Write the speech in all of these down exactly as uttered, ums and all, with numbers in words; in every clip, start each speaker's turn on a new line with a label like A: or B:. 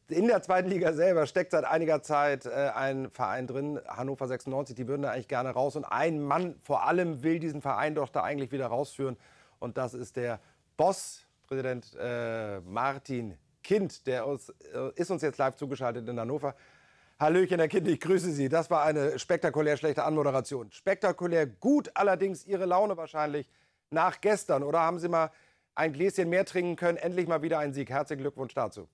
A: in der zweiten Liga selber steckt seit einiger Zeit äh, ein Verein drin, Hannover sechsundneunzig, die würden da eigentlich gerne raus. Und ein Mann vor allem will diesen Verein doch da eigentlich wieder rausführen. Und das ist der Boss, Präsident äh, Martin Kind. Der uns, äh, ist uns jetzt live zugeschaltet in Hannover. Hallöchen, Herr Kind, ich grüße Sie. Das war eine spektakulär schlechte Anmoderation. Spektakulär gut, allerdings Ihre Laune wahrscheinlich nach gestern. Oder haben Sie mal ein Gläschen mehr trinken können? Endlich mal wieder ein Sieg. Herzlichen Glückwunsch dazu.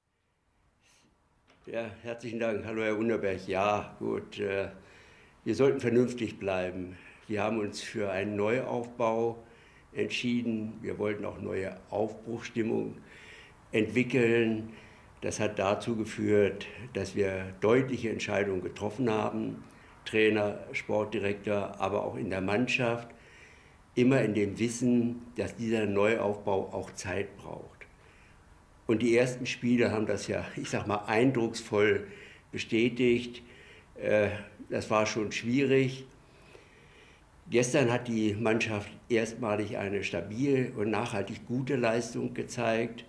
B: Ja, herzlichen Dank. Hallo, Herr Unterberg. Ja, gut, äh, wir sollten vernünftig bleiben. Wir haben uns für einen Neuaufbau entschieden. Wir wollten auch neue Aufbruchsstimmung entwickeln. Das hat dazu geführt, dass wir deutliche Entscheidungen getroffen haben. Trainer, Sportdirektor, aber auch in der Mannschaft. Immer in dem Wissen, dass dieser Neuaufbau auch Zeit braucht. Und die ersten Spiele haben das ja, ich sag mal, eindrucksvoll bestätigt. Das war schon schwierig. Gestern hat die Mannschaft erstmalig eine stabil und nachhaltig gute Leistung gezeigt.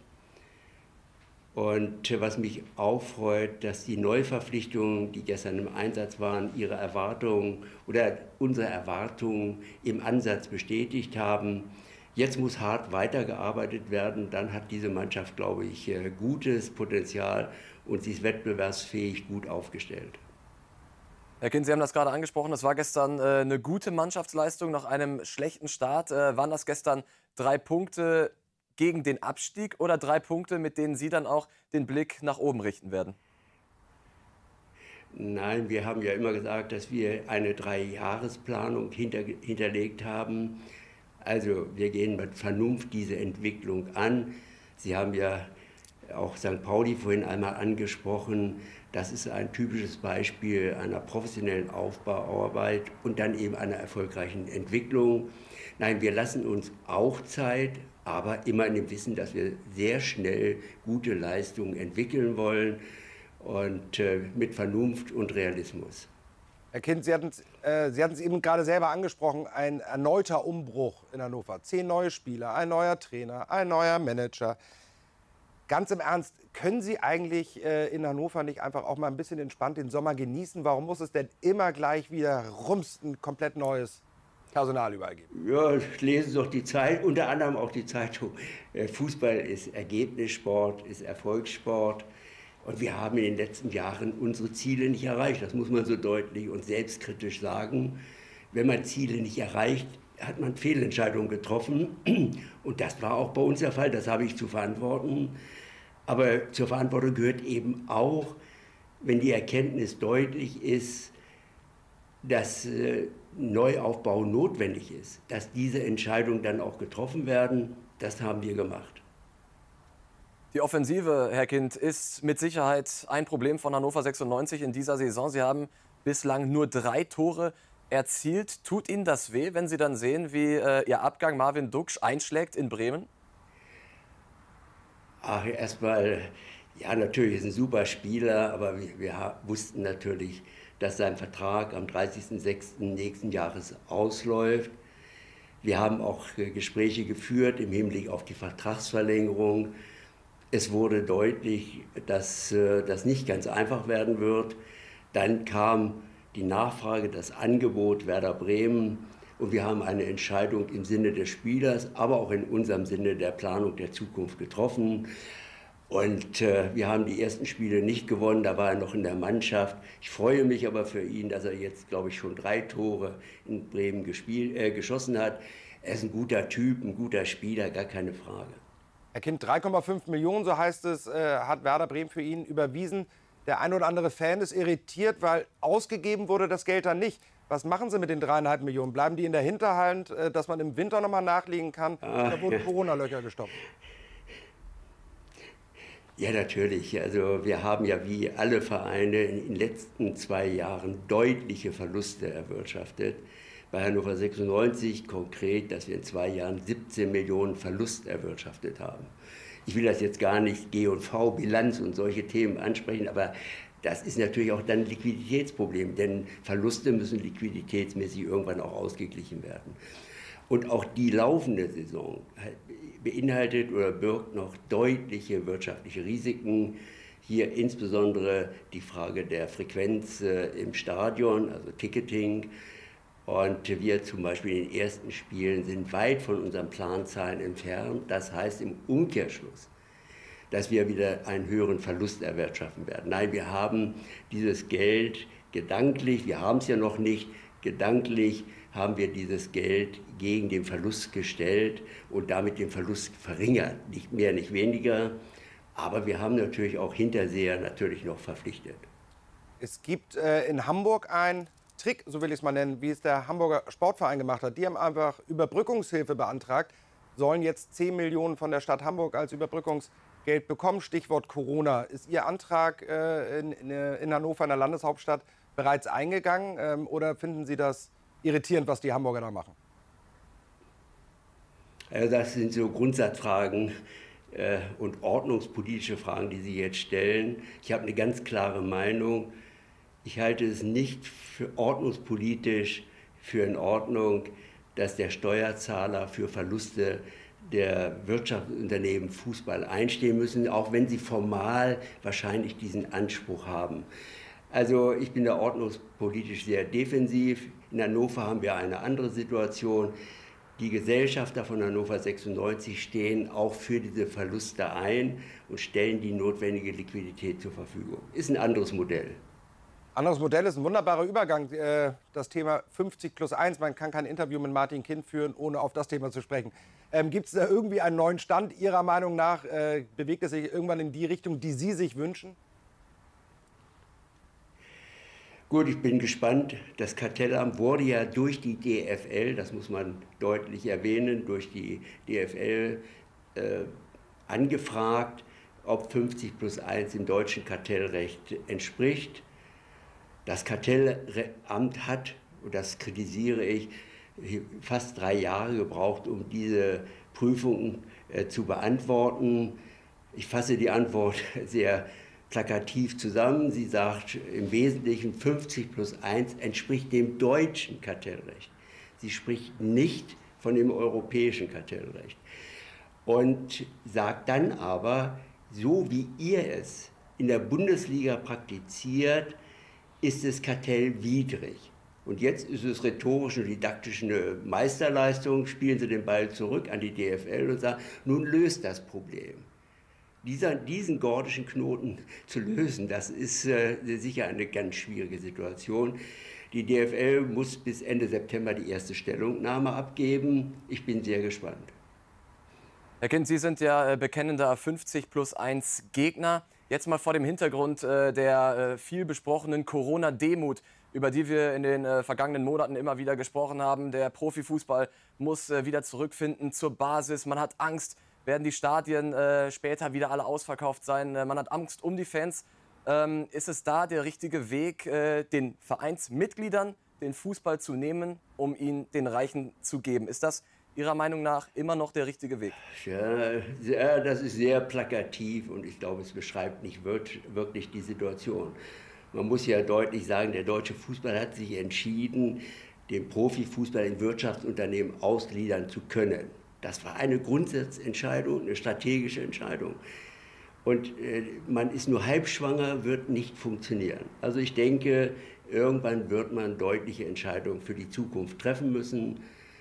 B: Und was mich auch freut, dass die Neuverpflichtungen, die gestern im Einsatz waren, ihre Erwartungen oder unsere Erwartungen im Ansatz bestätigt haben. Jetzt muss hart weitergearbeitet werden, dann hat diese Mannschaft, glaube ich, gutes Potenzial und sie ist wettbewerbsfähig gut aufgestellt.
C: Herr Kind, Sie haben das gerade angesprochen, das war gestern äh, eine gute Mannschaftsleistung nach einem schlechten Start. Äh, waren das gestern drei Punkte gegen den Abstieg oder drei Punkte, mit denen Sie dann auch den Blick nach oben richten werden?
B: Nein, wir haben ja immer gesagt, dass wir eine Dreijahresplanung hinter, hinterlegt haben. Also wir gehen mit Vernunft diese Entwicklung an. Sie haben ja auch Sankt Pauli vorhin einmal angesprochen. Das ist ein typisches Beispiel einer professionellen Aufbauarbeit und dann eben einer erfolgreichen Entwicklung. Nein, wir lassen uns auch Zeit, aber immer in dem Wissen, dass wir sehr schnell gute Leistungen entwickeln wollen und äh, mit Vernunft und Realismus.
A: Herr Kind, Sie hatten es äh, Sie hatten es eben gerade selber angesprochen, ein erneuter Umbruch in Hannover. Zehn neue Spieler, ein neuer Trainer, ein neuer Manager. Ganz im Ernst, können Sie eigentlich äh, in Hannover nicht einfach auch mal ein bisschen entspannt den Sommer genießen? Warum muss es denn immer gleich wieder rums ein komplett neues Personal überall geben?
B: Ja, lesen Sie doch die Zeit, unter anderem auch die Zeitung. Fußball ist Ergebnissport, ist Erfolgssport. Und wir haben in den letzten Jahren unsere Ziele nicht erreicht. Das muss man so deutlich und selbstkritisch sagen. Wenn man Ziele nicht erreicht, hat man Fehlentscheidungen getroffen. Und das war auch bei uns der Fall, das habe ich zu verantworten. Aber zur Verantwortung gehört eben auch, wenn die Erkenntnis deutlich ist, dass äh, Neuaufbau notwendig ist, dass diese Entscheidungen dann auch getroffen werden. Das haben wir gemacht.
C: Die Offensive, Herr Kind, ist mit Sicherheit ein Problem von Hannover sechsundneunzig in dieser Saison. Sie haben bislang nur drei Tore erzielt. Tut Ihnen das weh, wenn Sie dann sehen, wie äh, Ihr Abgang Marvin Duksch einschlägt in Bremen?
B: Ach, erstmal, ja, natürlich ist ein super Spieler, aber wir, wir wussten natürlich, dass sein Vertrag am dreißigsten sechsten nächsten Jahres ausläuft. Wir haben auch äh, Gespräche geführt im Hinblick auf die Vertragsverlängerung. Es wurde deutlich, dass äh, das nicht ganz einfach werden wird. Dann kam die Nachfrage, das Angebot Werder Bremen und wir haben eine Entscheidung im Sinne des Spielers, aber auch in unserem Sinne der Planung der Zukunft getroffen. Und äh, wir haben die ersten Spiele nicht gewonnen, da war er noch in der Mannschaft. Ich freue mich aber für ihn, dass er jetzt, glaube ich, schon drei Tore in Bremen gespielt, äh, geschossen hat. Er ist ein guter Typ, ein guter Spieler, gar keine Frage.
A: Herr Kind, drei Komma fünf Millionen, so heißt es, äh, hat Werder Bremen für ihn überwiesen. Der ein oder andere Fan ist irritiert, weil ausgegeben wurde das Geld dann nicht. Was machen Sie mit den dreieinhalb Millionen? Bleiben die in der Hinterhand, äh, dass man im Winter noch mal nachlegen kann?
B: Ah,
A: da wurden
B: ja.
A: Corona-Löcher gestoppt.
B: Ja, natürlich. Also wir haben ja wie alle Vereine in den letzten zwei Jahren deutliche Verluste erwirtschaftet. Bei Hannover sechsundneunzig konkret, dass wir in zwei Jahren siebzehn Millionen Verlust erwirtschaftet haben. Ich will das jetzt gar nicht G und V, Bilanz und solche Themen ansprechen, aber das ist natürlich auch dann ein Liquiditätsproblem, denn Verluste müssen liquiditätsmäßig irgendwann auch ausgeglichen werden. Und auch die laufende Saison beinhaltet oder birgt noch deutliche wirtschaftliche Risiken. Hier insbesondere die Frage der Frequenz äh, im Stadion, also Ticketing. Und wir zum Beispiel in den ersten Spielen sind weit von unseren Planzahlen entfernt. Das heißt im Umkehrschluss, dass wir wieder einen höheren Verlust erwirtschaften werden. Nein, wir haben dieses Geld gedanklich, wir haben es ja noch nicht, gedanklich haben wir dieses Geld gegen den Verlust gestellt und damit den Verlust verringert. Nicht mehr, nicht weniger. Aber wir haben natürlich auch Hinterseher natürlich noch verpflichtet.
A: Es gibt äh, in Hamburg einen Trick, so will ich es mal nennen, wie es der Hamburger Sportverein gemacht hat. Die haben einfach Überbrückungshilfe beantragt, sollen jetzt zehn Millionen von der Stadt Hamburg als Überbrückungsgeld bekommen. Stichwort Corona. Ist Ihr Antrag äh, in, in Hannover, in der Landeshauptstadt, bereits eingegangen? Ähm, oder finden Sie das irritierend, was die Hamburger da machen?
B: Also das sind so Grundsatzfragen äh, und ordnungspolitische Fragen, die Sie jetzt stellen. Ich habe eine ganz klare Meinung. Ich halte es nicht für ordnungspolitisch für in Ordnung, dass der Steuerzahler für Verluste der Wirtschaftsunternehmen Fußball einstehen müssen, auch wenn sie formal wahrscheinlich diesen Anspruch haben. Also ich bin da ordnungspolitisch sehr defensiv. In Hannover haben wir eine andere Situation. Die Gesellschafter von Hannover sechsundneunzig stehen auch für diese Verluste ein und stellen die notwendige Liquidität zur Verfügung. Ist ein anderes Modell.
A: Anderes Modell ist ein wunderbarer Übergang. Äh, das Thema fünfzig plus eins. Man kann kein Interview mit Martin Kind führen, ohne auf das Thema zu sprechen. Ähm, Gibt es da irgendwie einen neuen Stand Ihrer Meinung nach? Äh, bewegt es sich irgendwann in die Richtung, die Sie sich wünschen?
B: Gut, ich bin gespannt. Das Kartellamt wurde ja durch die D F L, das muss man deutlich erwähnen, durch die D F L äh, angefragt, ob fünfzig plus eins im deutschen Kartellrecht entspricht. Das Kartellamt hat, und das kritisiere ich, fast drei Jahre gebraucht, um diese Prüfung äh, zu beantworten. Ich fasse die Antwort sehr plakativ zusammen. Sie sagt im Wesentlichen, fünfzig plus eins entspricht dem deutschen Kartellrecht. Sie spricht nicht von dem europäischen Kartellrecht. Und sagt dann aber, so wie ihr es in der Bundesliga praktiziert, ist es kartellwidrig. Und jetzt ist es rhetorisch und didaktisch eine Meisterleistung, spielen Sie den Ball zurück an die D F L und sagen, nun löst das Problem. Dieser, diesen gordischen Knoten zu lösen, das ist äh, sicher eine ganz schwierige Situation. Die D F L muss bis Ende September die erste Stellungnahme abgeben. Ich bin sehr gespannt.
C: Herr Kind, Sie sind ja bekennender fünfzig plus eins Gegner. Jetzt mal vor dem Hintergrund äh, der äh, viel besprochenen Corona-Demut, über die wir in den äh, vergangenen Monaten immer wieder gesprochen haben. Der Profifußball muss äh, wieder zurückfinden zur Basis. Man hat Angst, werden die Stadien äh, später wieder alle ausverkauft sein. Äh, man hat Angst um die Fans. Ähm, ist es da der richtige Weg, äh, den Vereinsmitgliedern den Fußball zu nehmen, um ihn den Reichen zu geben? Ist das Ihrer Meinung nach immer noch der richtige Weg?
B: Ja, sehr, das ist sehr plakativ und ich glaube, es beschreibt nicht wirklich die Situation. Man muss ja deutlich sagen, der deutsche Fußball hat sich entschieden, den Profifußball in Wirtschaftsunternehmen ausgliedern zu können. Das war eine Grundsatzentscheidung, eine strategische Entscheidung. Und äh, man ist nur halbschwanger, wird nicht funktionieren. Also ich denke, irgendwann wird man deutliche Entscheidungen für die Zukunft treffen müssen.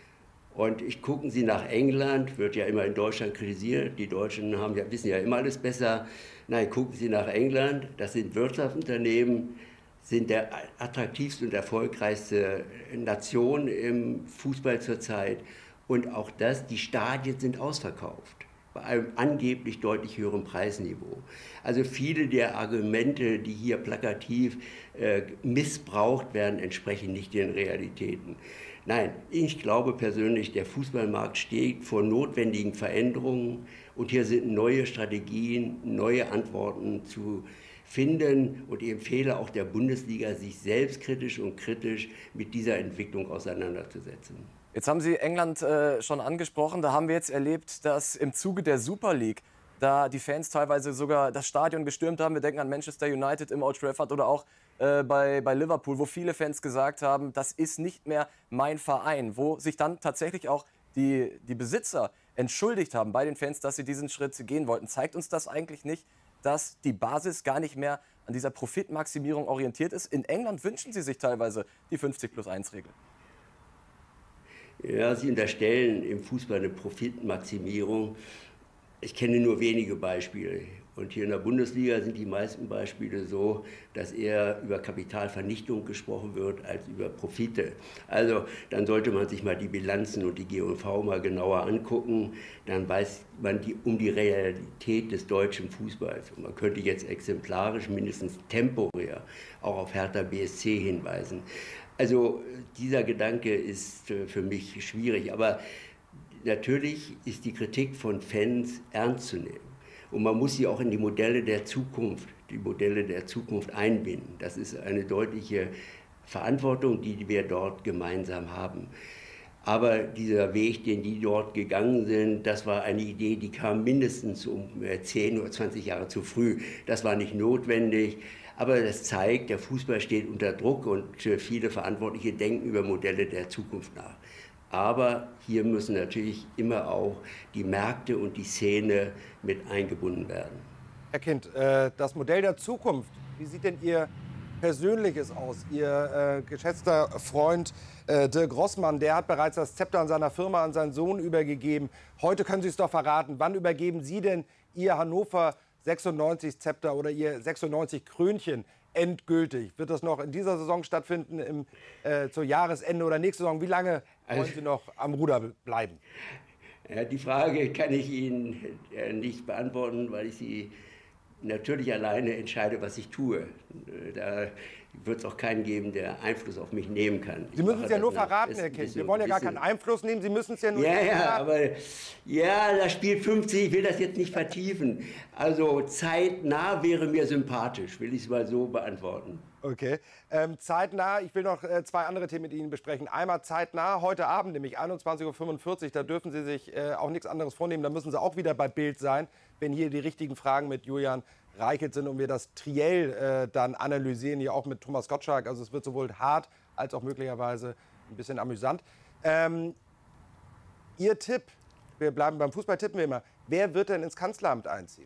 B: Und ich gucken Sie nach England, wird ja immer in Deutschland kritisiert, die Deutschen haben ja, wissen ja immer alles besser. Nein, gucken Sie nach England, das sind Wirtschaftsunternehmen, sind der attraktivste und erfolgreichste Nation im Fußball zurzeit. Und auch das, die Stadien sind ausverkauft, bei einem angeblich deutlich höheren Preisniveau. Also viele der Argumente, die hier plakativ äh, missbraucht werden, entsprechen nicht den Realitäten. Nein, ich glaube persönlich, der Fußballmarkt steht vor notwendigen Veränderungen und hier sind neue Strategien, neue Antworten zu finden und ich empfehle auch der Bundesliga, sich selbstkritisch und kritisch mit dieser Entwicklung auseinanderzusetzen.
C: Jetzt haben Sie England äh, schon angesprochen. Da haben wir jetzt erlebt, dass im Zuge der Super League da die Fans teilweise sogar das Stadion gestürmt haben. Wir denken an Manchester United im Old Trafford oder auch äh, bei, bei Liverpool, wo viele Fans gesagt haben, das ist nicht mehr mein Verein. Wo sich dann tatsächlich auch die, die Besitzer entschuldigt haben bei den Fans, dass sie diesen Schritt gehen wollten. Zeigt uns das eigentlich nicht, dass die Basis gar nicht mehr an dieser Profitmaximierung orientiert ist. In England wünschen sie sich teilweise die fünfzig plus eins Regel.
B: Ja, Sie unterstellen im Fußball eine Profitmaximierung. Ich kenne nur wenige Beispiele. Und hier in der Bundesliga sind die meisten Beispiele so, dass eher über Kapitalvernichtung gesprochen wird als über Profite. Also dann sollte man sich mal die Bilanzen und die G und V mal genauer angucken. Dann weiß man die, um die Realität des deutschen Fußballs. Und man könnte jetzt exemplarisch, mindestens temporär, auch auf Hertha B S C hinweisen. Also dieser Gedanke ist für mich schwierig. Aber natürlich ist die Kritik von Fans ernst zu nehmen. Und man muss sie auch in die Modelle der Zukunft, die Modelle der Zukunft einbinden. Das ist eine deutliche Verantwortung, die wir dort gemeinsam haben. Aber dieser Weg, den die dort gegangen sind, das war eine Idee, die kam mindestens um zehn oder zwanzig Jahre zu früh. Das war nicht notwendig. Aber das zeigt, der Fußball steht unter Druck und viele Verantwortliche denken über Modelle der Zukunft nach. Aber hier müssen natürlich immer auch die Märkte und die Szene mit eingebunden werden.
A: Herr Kind, äh, das Modell der Zukunft, wie sieht denn Ihr persönliches aus? Ihr äh, geschätzter Freund äh, Dirk Rossmann, der hat bereits das Zepter an seiner Firma an seinen Sohn übergegeben. Heute können Sie es doch verraten. Wann übergeben Sie denn Ihr Hannover sechsundneunzig Zepter oder Ihr sechsundneunzig Krönchen endgültig? Wird das noch in dieser Saison stattfinden, im, äh, zur Jahresende oder nächste Saison? Wie lange wollen Sie noch am Ruder bleiben?
B: Ja, die Frage kann ich Ihnen nicht beantworten, weil ich sie natürlich alleine entscheide, was ich tue. Da wird es auch keinen geben, der Einfluss auf mich nehmen kann.
A: Sie müssen es ja nur verraten, Herr Kind. Wir wollen ja gar keinen Einfluss nehmen, Sie müssen es ja nur
B: ja, ja,
A: verraten.
B: aber ja, da spielt fünfzig, ich will das jetzt nicht vertiefen. Also zeitnah wäre mir sympathisch, will ich es mal so beantworten.
A: Okay. Ähm, zeitnah, ich will noch äh, zwei andere Themen mit Ihnen besprechen. Einmal zeitnah, heute Abend, nämlich einundzwanzig Uhr fünfundvierzig, da dürfen Sie sich äh, auch nichts anderes vornehmen. Da müssen Sie auch wieder bei Bild sein, wenn hier die richtigen Fragen mit Julian Reichelt sind und wir das Triell äh, dann analysieren, hier auch mit Thomas Gottschalk. Also es wird sowohl hart als auch möglicherweise ein bisschen amüsant. Ähm, Ihr Tipp, wir bleiben beim Fußball, tippen wir immer, wer wird denn ins Kanzleramt einziehen?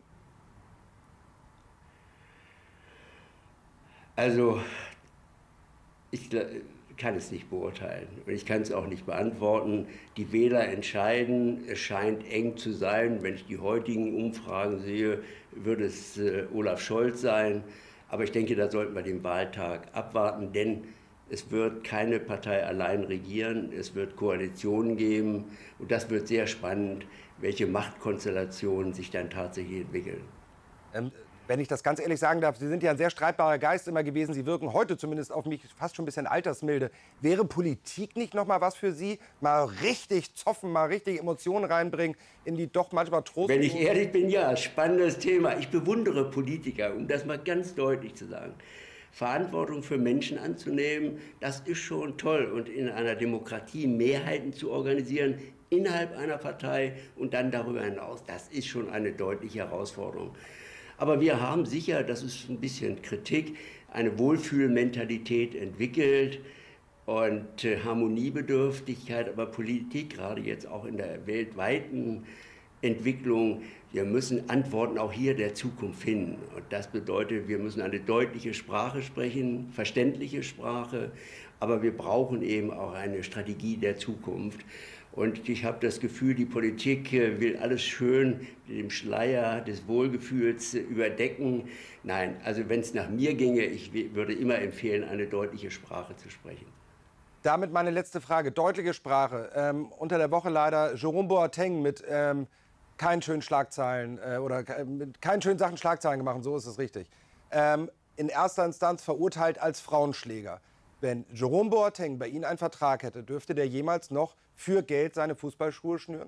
B: Also, ich kann es nicht beurteilen und ich kann es auch nicht beantworten. Die Wähler entscheiden, es scheint eng zu sein. Wenn ich die heutigen Umfragen sehe, würde es äh, Olaf Scholz sein. Aber ich denke, da sollten wir den Wahltag abwarten, denn es wird keine Partei allein regieren, es wird Koalitionen geben und das wird sehr spannend, welche Machtkonstellationen sich dann tatsächlich entwickeln.
A: Ähm, wenn ich das ganz ehrlich sagen darf, Sie sind ja ein sehr streitbarer Geist immer gewesen. Sie wirken heute zumindest auf mich fast schon ein bisschen altersmilde. Wäre Politik nicht noch mal was für Sie? Mal richtig zoffen, mal richtig Emotionen reinbringen in die doch manchmal Trost.
B: Wenn ich ehrlich bin, ja, spannendes Thema. Ich bewundere Politiker, um das mal ganz deutlich zu sagen. Verantwortung für Menschen anzunehmen, das ist schon toll. Und in einer Demokratie Mehrheiten zu organisieren, innerhalb einer Partei und dann darüber hinaus, das ist schon eine deutliche Herausforderung. Aber wir haben sicher, das ist ein bisschen Kritik, eine Wohlfühlmentalität entwickelt und äh, Harmoniebedürftigkeit, aber Politik, gerade jetzt auch in der weltweiten Entwicklung, wir müssen Antworten auch hier der Zukunft finden. Und das bedeutet, wir müssen eine deutliche Sprache sprechen, verständliche Sprache, aber wir brauchen eben auch eine Strategie der Zukunft. Und ich habe das Gefühl, die Politik will alles schön mit dem Schleier des Wohlgefühls überdecken. Nein, also wenn es nach mir ginge, ich würde immer empfehlen, eine deutliche Sprache zu sprechen.
A: Damit meine letzte Frage. Deutliche Sprache. Ähm, unter der Woche leider Jerome Boateng mit ähm, keinen schönen Schlagzeilen äh, oder äh, mit keinen schönen Sachen Schlagzeilen gemacht, so ist es richtig. Ähm, in erster Instanz verurteilt als Frauenschläger. Wenn Jerome Boateng bei Ihnen einen Vertrag hätte, dürfte der jemals noch für Geld seine Fußballschuhe schnüren?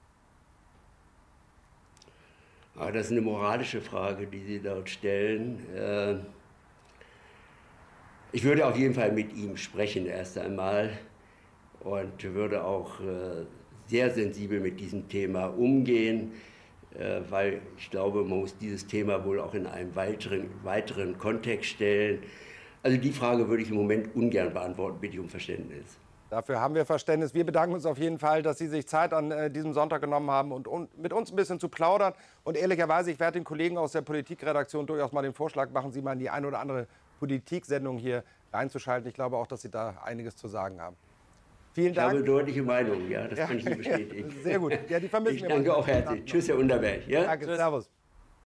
B: Aber das ist eine moralische Frage, die Sie dort stellen. Ich würde auf jeden Fall mit ihm sprechen erst einmal und würde auch sehr sensibel mit diesem Thema umgehen, weil ich glaube, man muss dieses Thema wohl auch in einem weiteren, weiteren Kontext stellen. Also die Frage würde ich im Moment ungern beantworten, bitte ich um Verständnis.
A: Dafür haben wir Verständnis. Wir bedanken uns auf jeden Fall, dass Sie sich Zeit an äh, diesem Sonntag genommen haben und, und mit uns ein bisschen zu plaudern. Und ehrlicherweise, ich werde den Kollegen aus der Politikredaktion durchaus mal den Vorschlag machen, Sie mal in die eine oder andere Politiksendung hier reinzuschalten. Ich glaube auch, dass Sie da einiges zu sagen haben. Vielen Dank.
B: Ich habe deutliche Meinung, ja, das
A: Ja,
B: kann ich nur bestätigen.
A: Ja, sehr gut. Ja, die vermissen
B: ich
A: wir
B: danke
A: mal.
B: auch herzlich. Tschüss, Herr Unterberg. Ja?
A: Danke,
C: Tschüss.
A: servus.